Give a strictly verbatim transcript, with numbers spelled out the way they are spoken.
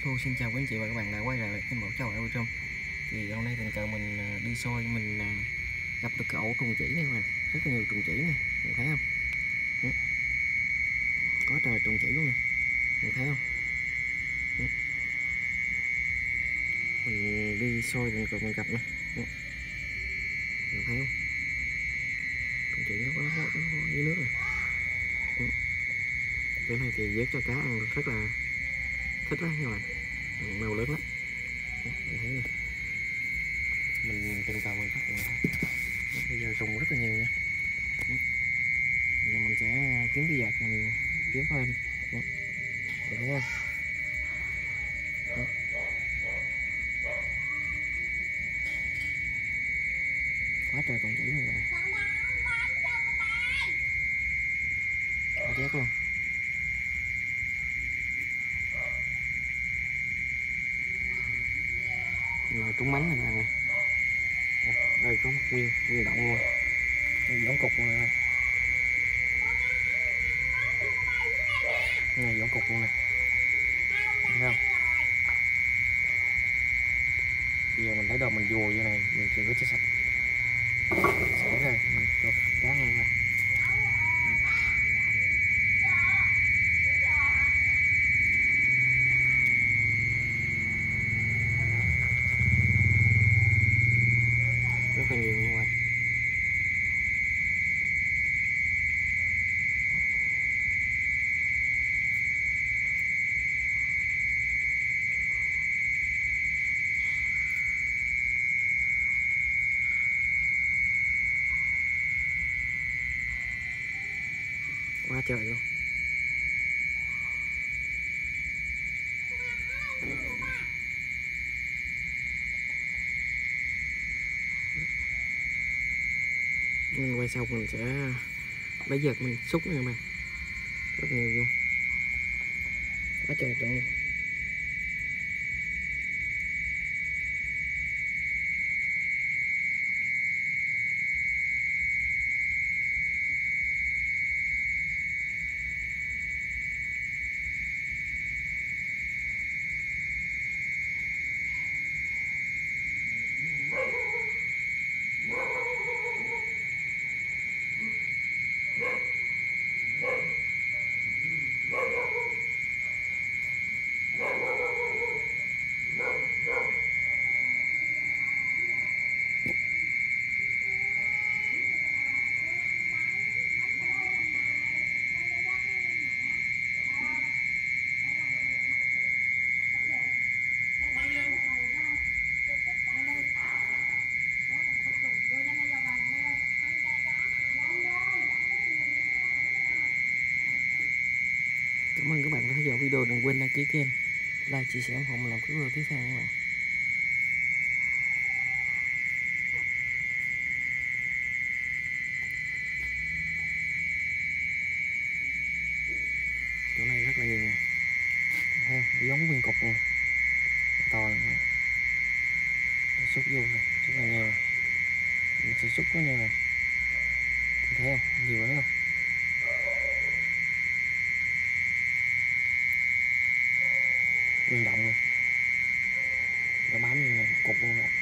Hello, xin chào quý anh chị và các bạn đã quay lại với kênh Bảo Châu ở trong. Thì hôm nay tình cờ mình đi soi mình gặp được cái ổ trùng chỉ này các bạn, rất là nhiều trùng chỉ này, mình thấy không? Đó. Có trời trùng chỉ luôn nè, mình thấy không? Đó. Mình đi soi tình cờ mình gặp nè, mình thấy không? Trùng chỉ nó có nó dưới nước này. Đó. Cái này thì vớt cho cá ăn rất là thích lắm các bạn, màu lớn lắm. Mình thấy nè, mình tình cờ mình phát hiện bây giờ trùng rất là nhiều nha. Bây giờ mình sẽ kiếm cái vợt mình kiếm lên. Đó. Mình thấy không? Đó. Quá trời trùng chỉ này bạn, cảm giác luôn. Là trúng mánh này các bạn này. Đây có một nguyên nguyên động luôn, đây giống cục luôn nè, này giống cục luôn nè, thấy không? Bây giờ mình lấy đồ mình vùa vô này, mình chỉ có chết sạch sẽ ra mình cho cá ăn nè. Rất là nhiều như vậy. Quá trời luôn. Mình quay sau mình sẽ lấy vợt mình xúc nha các bạn, rất nhiều luôn, quá trời trộn luôn. Cảm ơn các bạn đã theo dõi video, đừng quên đăng ký kênh, like, chia sẻ, ủng hộ mình làm cái video tiếp theo các bạn. Chỗ này rất là nhiều nè, thấy không? Giống nguyên cục luôn, to này, xúc vô này, rất là nhiều, mình sẽ xúc có nhiều này, thấy không? Nhiều lắm không? Nguyên động luôn, nó bám như này cục luôn nè.